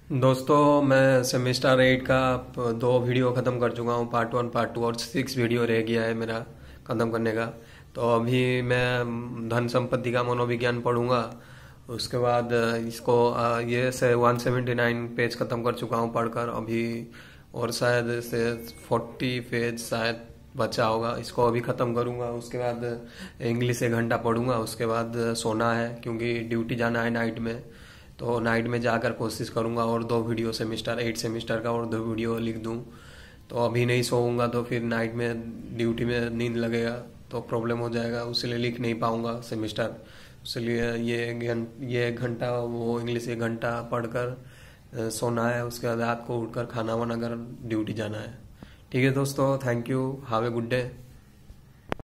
दोस्तों मैं सेमेस्टर 8 का दो वीडियो ख़त्म कर चुका हूँ। पार्ट 1 पार्ट 2 और 6 वीडियो रह गया है मेरा ख़त्म करने का। तो अभी मैं धन संपत्ति का मनोविज्ञान पढ़ूंगा। उसके बाद इसको ये से 179 पेज ख़त्म कर चुका हूँ पढ़कर अभी। और शायद से 40 पेज शायद बचा होगा, इसको अभी ख़त्म करूँगा। उसके बाद इंग्लिश 1 घंटा पढ़ूंगा। उसके बाद सोना है क्योंकि ड्यूटी जाना है नाइट में। तो नाइट में जाकर कोशिश करूँगा और दो वीडियो सेमेस्टर 8 सेमेस्टर का और दो वीडियो लिख दूँ। तो अभी नहीं सोऊंगा तो फिर नाइट में ड्यूटी में नींद लगेगा तो प्रॉब्लम हो जाएगा, उसलिए लिख नहीं पाऊँगा सेमेस्टर। इसलिए ये 1 घंटा वो इंग्लिश 1 घंटा पढ़कर सोना है। उसके बाद रात को उठकर खाना वाना कर ड्यूटी जाना है। ठीक है दोस्तों, thank you, have a good day.